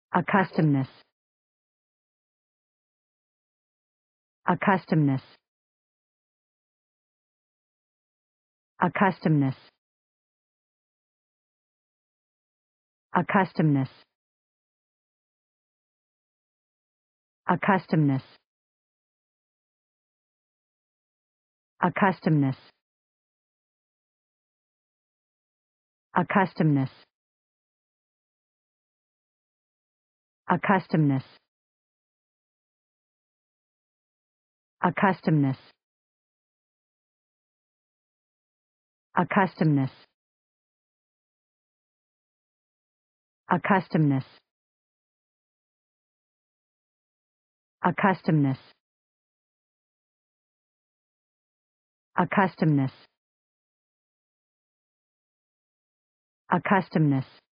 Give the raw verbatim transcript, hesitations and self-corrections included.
accustomedness, accustomedness, accustomedness, accustomedness, accustomedness, accustomedness, accustomedness, accustomedness, accustomedness, accustomedness, accustomedness, accustomedness, accustomedness, accustomedness,